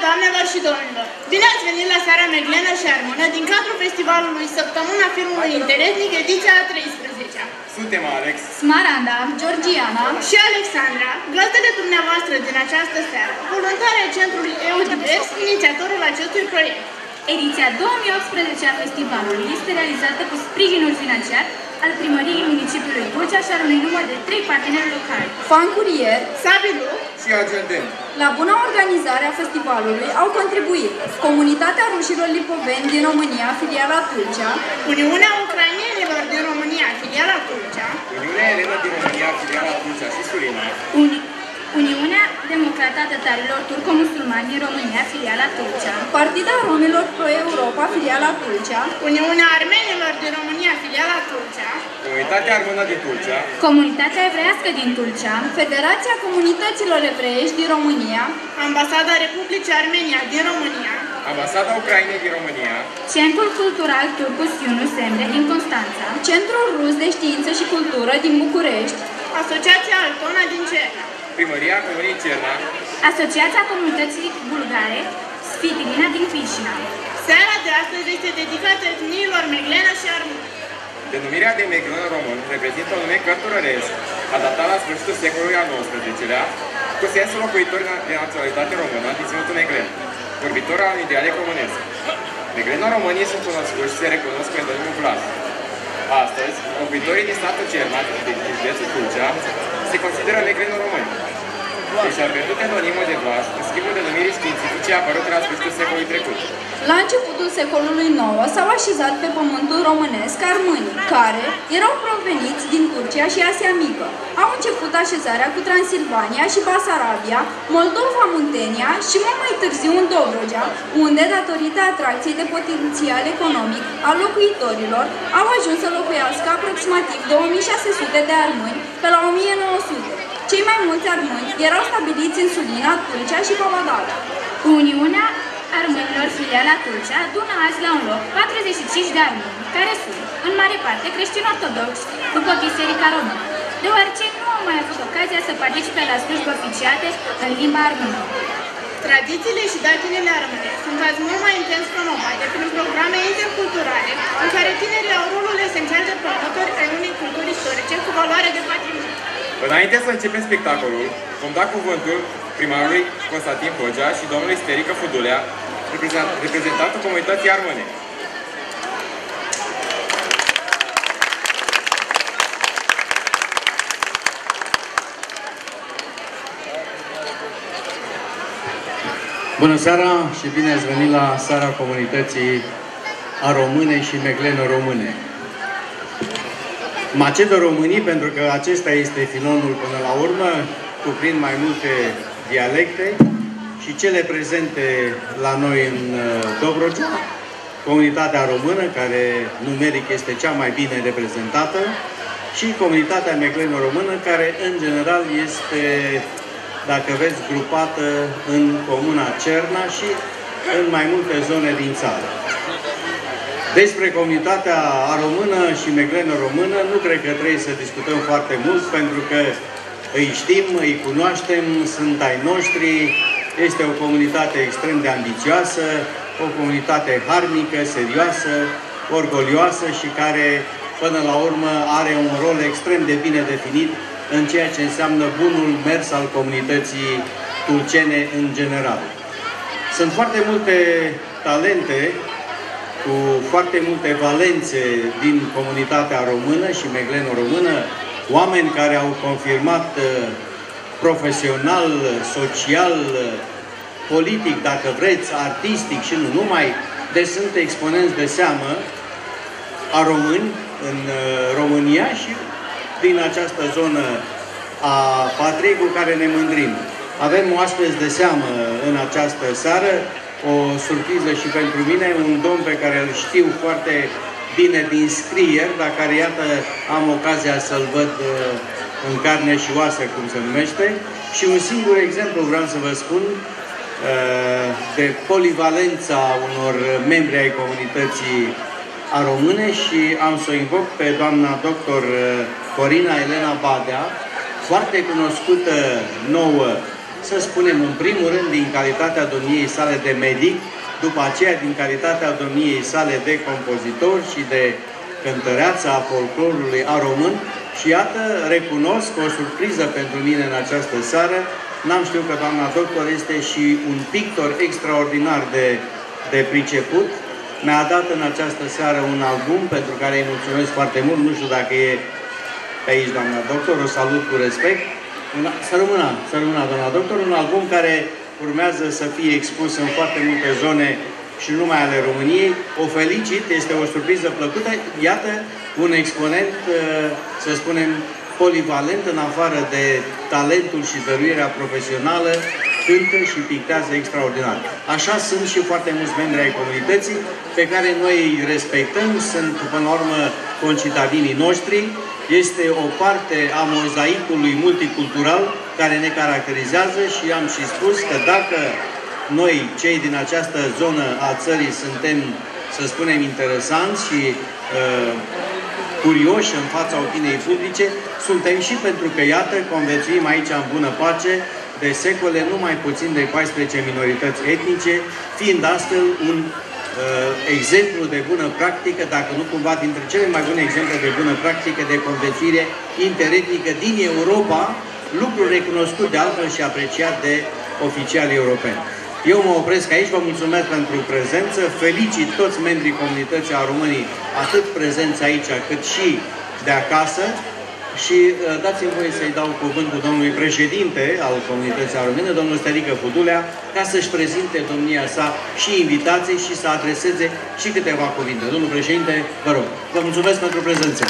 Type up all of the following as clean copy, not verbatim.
doamnelor și domnilor! Bine ați venit la seara Meglenă și Armonă din cadrul festivalului Săptămâna Filmului Interetnic, ediția a 13-a. Suntem Alex, Smaranda, Georgiana și Alexandra, gazdele dumneavoastră din această seară, voluntari ai Centrului EUDivers, inițiatorul acestui proiect. Ediția 2018 a festivalului este realizată cu sprijinul financiar al Primăriei Municipiului Tulcea și al unui număr de 3 parteneri locali: Fan Curier, Sabilu și Argenten. La buna organizare a festivalului au contribuit Comunitatea Rușilor Lipoveni din România, filiala Tulcea, Uniunea Ucrainenilor din România, filiala Tulcea, Uniunea Elena din România, filiala Tulcea și Sulina, Uniunea Democrată a Tătarilor Turco-Musulmani din România, filiala Tulcea, Partida Romilor Pro-Europa, filiala Tulcea, Uniunea Armenilor din România, filiala Tulcea, Comunitatea Armână din Tulcea, Comunitatea Evreiască din Tulcea, Federația Comunităților Evreiești din România, Ambasada Republicii Armenia din România, Ambasada Ucrainei din România, Centrul Cultural Turcus Yunus Emre din Constanța, Centrul Rus de Știință și Cultură din București, Asociația Altona din Cerna, Primăria Comunei Cerna, Asociația Comunității Bulgare Sfitilina din Chișinău. Seara de astăzi este dedicată etniilor Meglenă și Armonă. Denumirea de Meglen român reprezintă un nume cărturăresc, adaptat la sfârșitul secolului al XIX-lea, cu sensul locuitori de naționalitate română din ținutul Meglen, vorbitor al unui dialect românesc. Meglenă românii sunt cunoscuți și se recunosc pe domnul Vlad. Astăzi, locuitorii din satul Cernat, din județul Tulcea, se consideră meglenă români. Și-a pierdut denonimul de Vlad în schimbul denumirii științifice apărute la sfârșitul secolului trecut. La începutul secolului IX s-au așezat pe pământul românesc armânii, care erau proveniți din Turcia și Asia Mică. Au început așezarea cu Transilvania și Basarabia, Moldova, Muntenia și mult mai târziu în Dobrogea, unde, datorită atracției de potențial economic al locuitorilor, au ajuns să locuiască aproximativ 2600 de armâni pe la 1900. Cei mai mulți armâni erau stabiliți în Sulina, Tulcea și Pavadala. Uniunea Armânilor, filiala Tulcea, adună azi la un loc 45 de armâni, care sunt, în mare parte, creștini-ortodoxi după Biserica Română, deoarece nu au mai avut ocazia să participe la slujbe oficiate în limba armână. Tradițiile și datinele armâne sunt azi mult mai intens promovate prin programe interculturale, în care tinerii au rolul esențial de promotori ai unei culturi istorice cu valoare de patrimoniu. Înainte să începem spectacolul, vom da cuvântul primarului Constantin Hogea și domnului Sterică Fudulea, reprezentantul comunității armâne. Bună seara și bine ați venit la seara comunității aromâne și meglenă-române. Macedo-românii, pentru că acesta este filonul până la urmă, cuprind mai multe dialecte și cele prezente la noi în Dobrogea, comunitatea română, care numeric este cea mai bine reprezentată, și comunitatea megleno-română, care în general este, dacă veți, grupată în comuna Cerna și în mai multe zone din țară. Despre comunitatea română și meglenă-română nu cred că trebuie să discutăm foarte mult, pentru că îi știm, îi cunoaștem, sunt ai noștri, este o comunitate extrem de ambițioasă, o comunitate harnică, serioasă, orgolioasă și care, până la urmă, are un rol extrem de bine definit în ceea ce înseamnă bunul mers al comunității tulcene în general. Sunt foarte multe talente, cu foarte multe valențe din comunitatea română și megleno-română, oameni care au confirmat profesional, social, politic, dacă vreți, artistic și nu numai, deci sunt exponenți de seamă a români în România și din această zonă a patriei cu care ne mândrim. Avem oaspeți de seamă în această seară, o surpriză și pentru mine, un domn pe care îl știu foarte bine din scrieri, dar care, iată, am ocazia să-l văd în carne și oasă, cum se numește. Și un singur exemplu vreau să vă spun de polivalența unor membri ai comunității române și am să o invoc pe doamna doctor Corina Elena Badea, foarte cunoscută nouă să spunem în primul rând din calitatea domniei sale de medic, după aceea din calitatea domniei sale de compozitor și de cântăreață a folclorului a român. Și iată, recunosc o surpriză pentru mine în această seară. N-am știut că doamna doctor este și un pictor extraordinar de priceput. Mi-a dat în această seară un album pentru care îi mulțumesc foarte mult. Nu știu dacă e pe aici doamna doctor, o salut cu respect. Să rămână doamna doctor, un album care urmează să fie expus în foarte multe zone și nu numai ale României. O felicit, este o surpriză plăcută. Iată un exponent, să spunem, polivalent, în afară de talentul și dăruirea profesională, cântă și pictează extraordinar. Așa sunt și foarte mulți membri ai comunității pe care noi îi respectăm, sunt până la urmă concitadinii noștri, este o parte a mozaicului multicultural care ne caracterizează și am și spus că dacă noi, cei din această zonă a țării, suntem, să spunem, interesanți și curioși în fața opiniei publice, suntem și pentru că, iată, conviețuim aici în bună pace de secole, nu mai puțin de 14 minorități etnice, fiind astfel un exemplu de bună practică, dacă nu cumva dintre cele mai bune exemple de bună practică de conviețuire interetnică din Europa, lucru recunoscut de altfel și apreciat de oficialii europeni. Eu mă opresc aici, vă mulțumesc pentru prezență, felicit toți membrii comunității a Românii, atât prezenți aici, cât și de acasă, și dați-mi voie să-i dau cuvântul domnului președinte al comunității a Române, domnul Stelică Fudulea, ca să-și prezinte domnia sa și invitații și să adreseze și câteva cuvinte. Domnul președinte, vă rog, vă mulțumesc pentru prezență.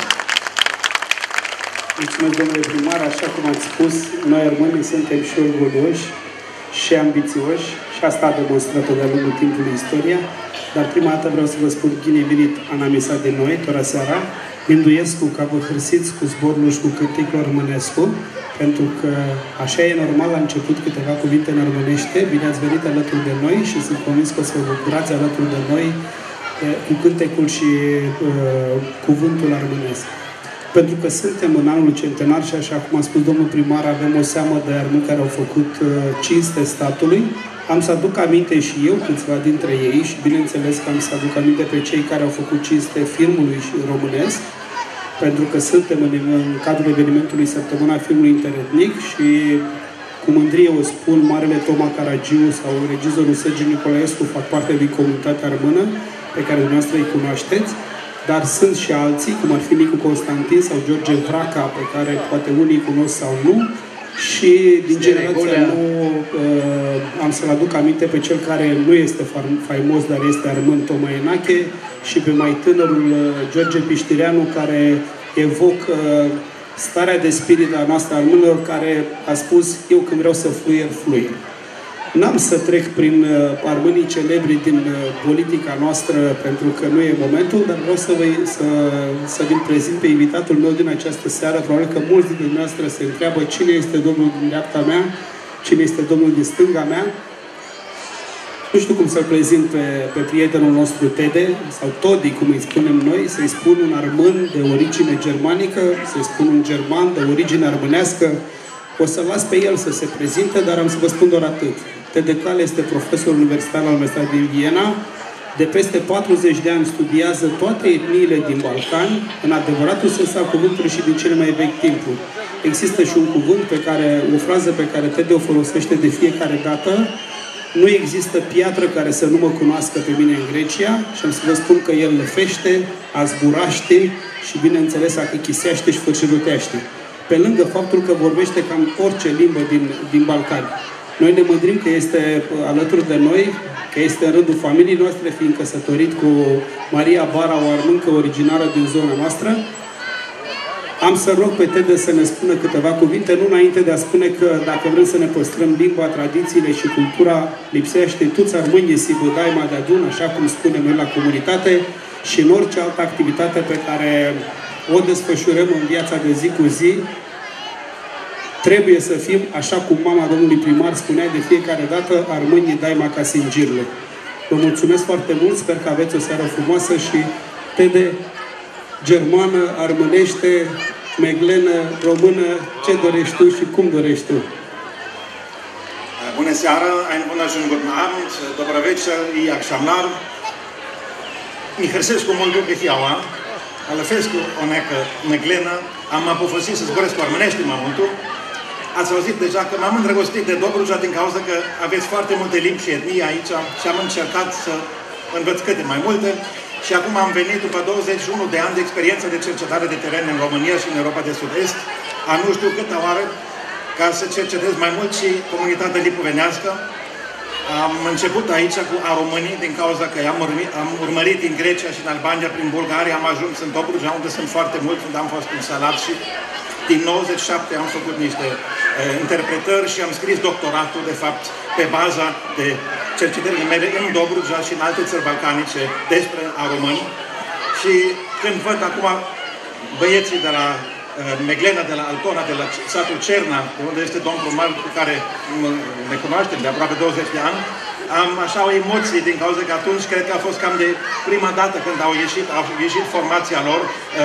Mulțumesc, domnule primar, așa cum ați spus, noi românii suntem și orgolioși și ambițioși și asta a demonstrat-o de-a lungul timpului istoria, dar prima dată vreau să vă spun bine venit anamisa de noi, tora seara, Minduiescu, ca vă hârsiți cu zborul și cu cârticul românescu, pentru că așa e normal, la început câteva cuvinte în românește, bine ați venit alături de noi și sunt convins că o să vă bucurați alături de noi cu cântecul și cuvântul armânesc. Pentru că suntem în anul centenar și așa cum a spus domnul primar, avem o seamă de armâni care au făcut cinste statului. Am să aduc aminte și eu câțiva dintre ei și bineînțeles că am să aduc aminte pe cei care au făcut cinste filmului și românesc, pentru că suntem în cadrul evenimentului Săptămâna Filmului Interetnic și cu mândrie o spun, Marele Toma Caragiu sau regizorul Sergiu Nicolaescu fac parte din comunitatea română pe care dumneavoastră îi cunoașteți, dar sunt și alții, cum ar fi Nicu Constantin sau George Vraca, pe care poate unii cunosc sau nu, și din generația nouă am să-l aduc aminte pe cel care nu este faimos, dar este armân, Toma Enache, și pe mai tânărul George Piștireanu, care evocă starea de spirit a noastră armânilor, care a spus, eu când vreau să fluier, fluier. N-am să trec prin armânii celebri din politica noastră, pentru că nu e momentul, dar vreau să vi-l prezint pe invitatul meu din această seară. Probabil că mulți dintre dumneavoastră se întreabă cine este domnul din dreapta mea, cine este domnul din stânga mea. Nu știu cum să-l prezint pe prietenul nostru Tede, sau Todi, cum îi spunem noi, să-i spun un armân de origine germanică, să-i spun un german de origine armânească. O să las pe el să se prezinte, dar am să vă spun doar atât. Tede Cal este profesor universitar la Universitatea din Viena. De peste 40 de ani studiază toate etniile din Balcani, în adevăratul sens al cuvântului și din cele mai vechi timpuri. Există și un cuvânt o frază pe care Tede o folosește de fiecare dată. Nu există piatră care să nu mă cunoască pe mine în Grecia și am să vă spun că el lăfește, azburaște și, bineînțeles, achichisește și fârșilutește. Pe lângă faptul că vorbește cam orice limbă din Balcani. Noi ne mândrim că este alături de noi, că este în rândul familiei noastre, fiind căsătorit cu Maria Bara, o armâncă originară din zona noastră. Am să rog pe Tede să ne spună câteva cuvinte, nu înainte de a spune că dacă vrem să ne păstrăm limba, tradițiile și cultura, lipsește tuți armânii si bădaima de adun, așa cum spunem noi la comunitate, și în orice altă activitate pe care o desfășurăm în viața de zi cu zi, trebuie să fim, așa cum mama domnului primar spunea de fiecare dată, armânii daima ca singirle. Vă mulțumesc foarte mult, sper că aveți o seară frumoasă și Tede, germană, armânește, meglenă, română, ce dorești tu și cum dorești tu. Bună seara, einen wunderschönen guten Abend, dobro večer i akşamlar. Mi hrsesku moldu behiaua, ale fescu onecă măglenă, am apofosit să zboresc cu armânești mai multul. Ați auzit deja că m-am îndrăgostit de Dobrogea din cauza că aveți foarte multe limbi și etnii aici și am încercat să învăț câte mai multe. Și acum am venit după 21 de ani de experiență de cercetare de teren în România și în Europa de Sud-Est, a nu știu câta oară, ca să cercetez mai mult și comunitatea lipovenească. Am început aici cu românii din cauza că am urmărit din Grecia și în Albania, prin Bulgaria, am ajuns în Dobrogea, unde sunt foarte mulți, unde am fost instalat și din 97 am făcut niște interpretări și am scris doctoratul, de fapt, pe baza de cercetările mele în Dobrogea și în alte țări balcanice despre români. Și când văd acum băieții de la Meglena, de la Altona, de la satul Cerna, de unde este domnul primar cu care ne cunoaștem de aproape 20 de ani, am așa o emoție din cauza că atunci cred că a fost cam de prima dată când au ieșit formația lor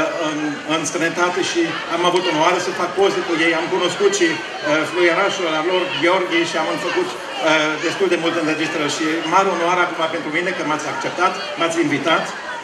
în străinătate și am avut onoare să fac poze cu ei. Am cunoscut și fluierașul al lor, Gheorghe, și am făcut destul de multe înregistrări și mare onoare acum pentru mine că m-ați acceptat, m-ați invitat.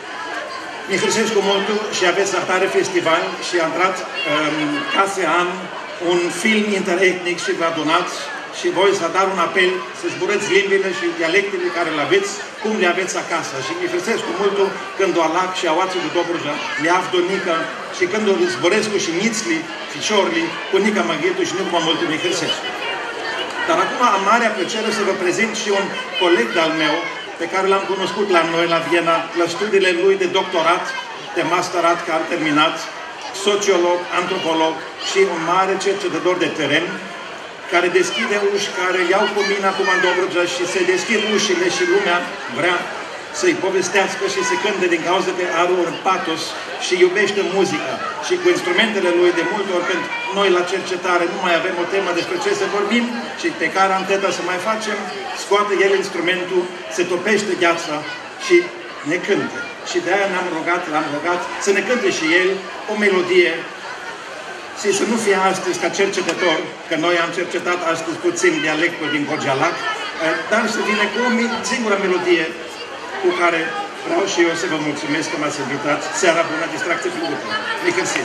Mi hrisesc cu multul și aveți Artare Festival și a intrat case an un film interetnic și vă adunați și voi să dar un apel să zburăți limbile și dialectele care le aveți, cum le aveți acasă. Și mi hrisesc cu multul când o alac și aoații de Dobrogea, le avdonică și când o zboresc cu și nițli, ficiorli, cu nica maghetul și nu mă multul mi hrisesc. Dar acum am marea plăcere să vă prezint și un coleg de-al meu, pe care l-am cunoscut la noi, la Viena, la studiile lui de doctorat, de masterat, care a terminat, sociolog, antropolog și un mare cercetător de teren, care deschide uși, care iau cu mine acum în Dobrogea și se deschid ușile și lumea vrea să-i povestească și să cânte din cauza că are un patos și iubește muzica. Și cu instrumentele lui, de multe ori când noi la cercetare nu mai avem o temă despre ce să vorbim și pe care am teta să mai facem, scoate el instrumentul, se topește gheața și ne cântă. Și de-aia l-am rugat să ne cânte și el o melodie și să nu fie astăzi ca cercetător, că noi am cercetat astăzi puțin dialectul din Gorjalac, dar să vină cu o singură melodie cu care vreau și eu să vă mulțumesc că m-ați invitat. Seara bună, distracție plăcută. Nicăsim!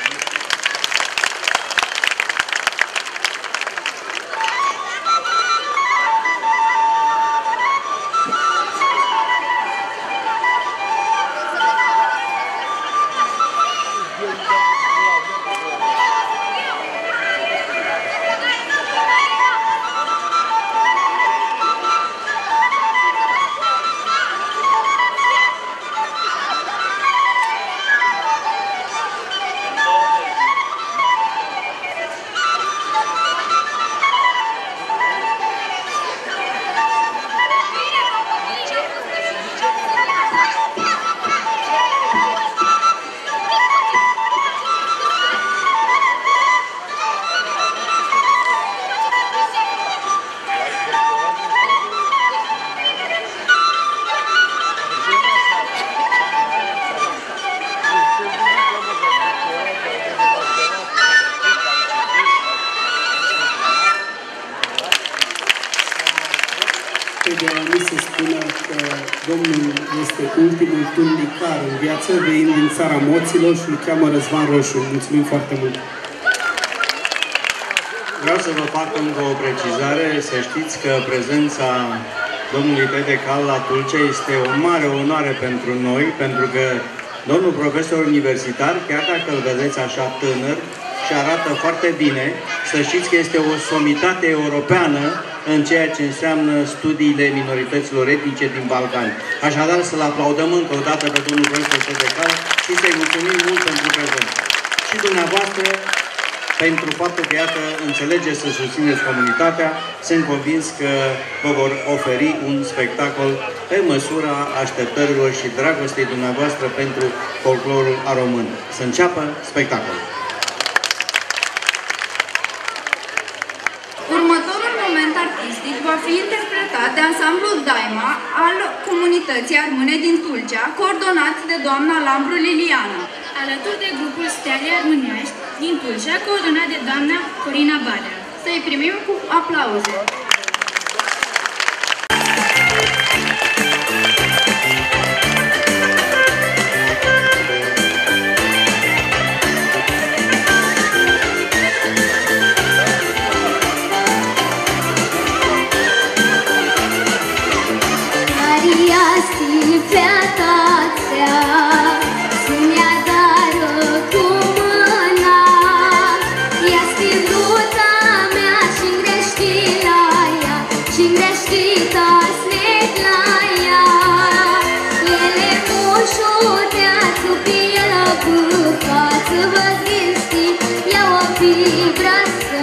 Domnul este ultimul tundicar în viață, venind din țara Moților și îl cheamă Răzvan Roșu. Mulțumim foarte mult! Vreau să vă fac încă o precizare, să știți că prezența domnului Petre Cal la Tulcea este o mare onoare pentru noi, pentru că domnul profesor universitar, chiar dacă îl vedeți așa tânăr și arată foarte bine, să știți că este o somitate europeană în ceea ce înseamnă studiile minorităților etnice din Balcani. Așadar, să-l aplaudăm încă o dată pe domnul profesor Petre Cal și să-i mulțumim mult pentru prezență. Și dumneavoastră, pentru faptul că, iată, înțelegeți să susțineți comunitatea, sunt convins că vă vor oferi un spectacol pe măsura așteptărilor și dragostei dumneavoastră pentru folclorul român. Să înceapă spectacolul. Următorul moment artistic va fi interpretat de ansamblul Daima al comunității armâne din Tulcea, coordonat de doamna Lambru Liliana, alături de grupul Stele Armânești din Tulcea, coordonat de doamna Corina Badea. Să-i primim cu aplauze. fi brasă.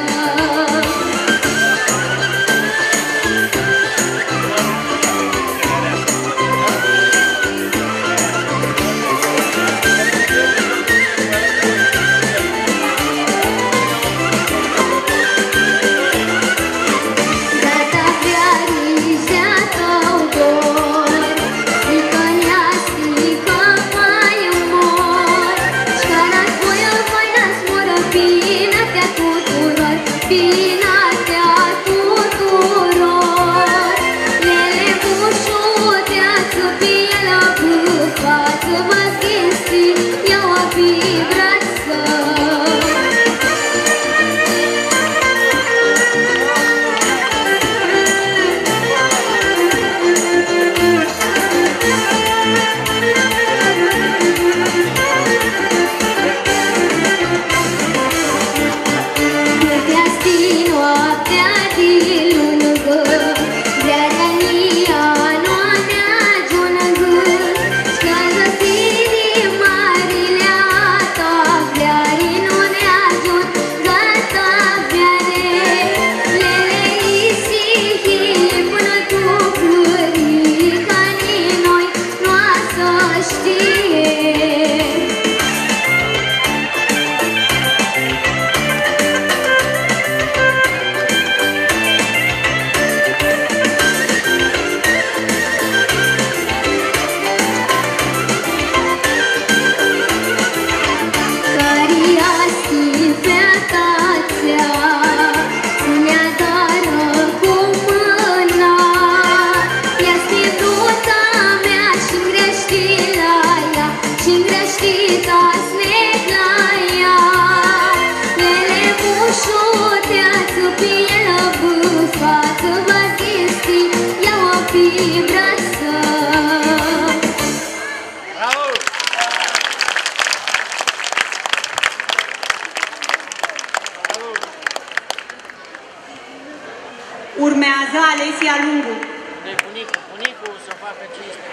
Urmează Alesia Lungu. Bunicul să facă cinste.